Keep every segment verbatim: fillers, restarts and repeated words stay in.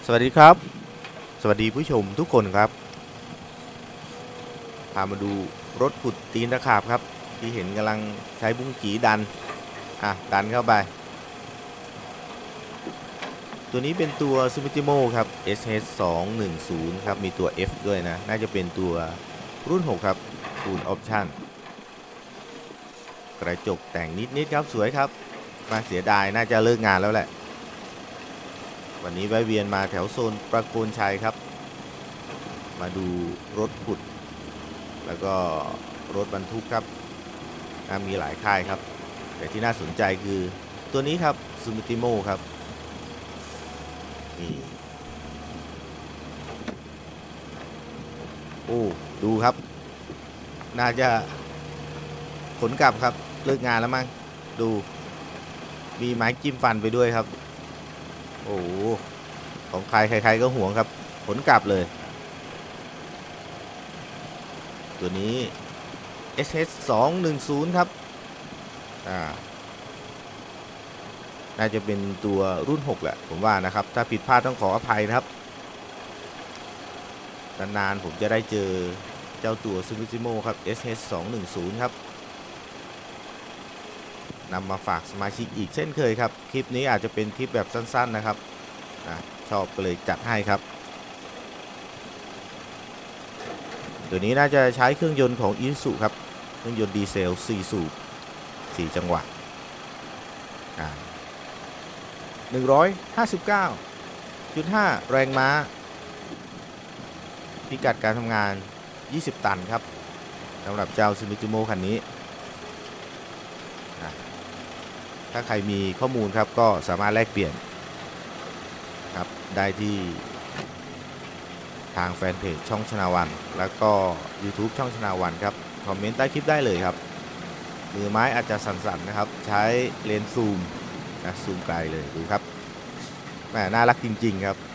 สวัสดีครับสวัสดีผู้ชมทุกคนครับพามาดูรถขุดตีนตะขาบครับที่เห็นกำลังใช้บุ้งกีดันอ่ะดันเข้าไปตัวนี้เป็นตัว Sumitomo ครับ เอส เอช สองหนึ่งศูนย์ ครับมีตัว F ด้วยนะน่าจะเป็นตัวรุ่นหกครับ Full Option กระจกแต่งนิดๆครับสวยครับมาเสียดายน่าจะเลิกงานแล้วแหละวันนี้แวะเวียนมาแถวโซนประโคนชัยครับมาดูรถขุดแล้วก็รถบรรทุกครับมีหลายค่ายครับแต่ที่น่าสนใจคือตัวนี้ครับ Sumitomo ครับนี่โอ้ดูครับน่าจะขนกลับครับเลิกงานแล้วมั้งดูมีไม้จิ้มฟันไปด้วยครับโอ้ของใครใครๆก็ห่วงครับขนกลับเลยตัวนี้ เอส เอช สองหนึ่งศูนย์ ครับอ่าน่าจะเป็นตัวรุ่นหกแหละผมว่านะครับถ้าผิดพลาดต้องขออภัยนะครับนานๆผมจะได้เจอเจ้าตัว Sumitomo ครับ เอส เอช สองหนึ่งศูนย์ ครับนำมาฝากสมาชิกอีกเช่นเคยครับคลิปนี้อาจจะเป็นคลิปแบบสั้นๆนะครับชอบก็เลยจัดให้ครับตัวนี้น่าจะใช้เครื่องยนต์ของ Isuzu ครับเครื่องยนต์ดีเซลสี่สูบสี่จังหวะหนึ่งร้อยห้าสิบเก้าจุดห้า แรงม้าพิกัดการทำงานยี่สิบตันครับสำหรับเจ้า Sumitomo คันนี้ถ้าใครมีข้อมูลครับก็สามารถแลกเปลี่ยนครับได้ที่ทางแฟนเพจช่องชนาวันแล้วก็ YouTube ช่องชนาวันครับคอมเมนต์ใต้คลิปได้เลยครับมือไม้อาจจะสั่นๆนะครับใช้เลนส์ซูมนะซูมไกลเลยดูครับแหมน่ารักจริงๆครับ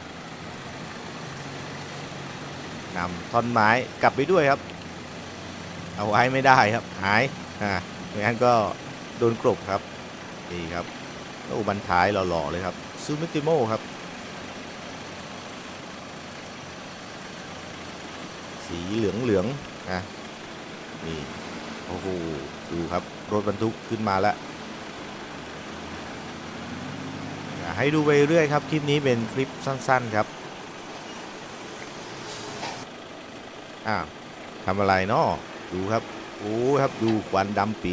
นำท่อนไม้กลับไปด้วยครับเอาไว้ไม่ได้ครับหายอ่าไม่งั้นก็โดนกลบครับนี่ครับโอ้บรรท้ายหล่อๆเลยครับ Sumitomo ครับสีเหลืองๆนะนี่โอ้โหดูครับรถบรรทุกขึ้นมาแล้วให้ดูไปเรื่อยครับคลิปนี้เป็นคลิปสั้นๆครับอ้าวทำอะไรเนาะดูครับโอ้ครับดูควันดำปี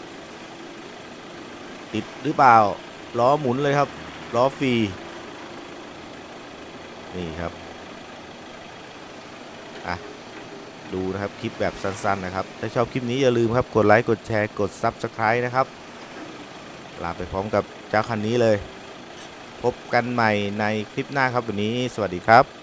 ติดหรือเปล่าล้อหมุนเลยครับล้อฟรีนี่ครับอ่ะดูนะครับคลิปแบบสั้นๆนะครับถ้าชอบคลิปนี้อย่าลืมครับกดไลค์กดแชร์กด ซับสไครบ์ นะครับลาไปพร้อมกับเจ้าคันนี้เลยพบกันใหม่ในคลิปหน้าครับวันนี้สวัสดีครับ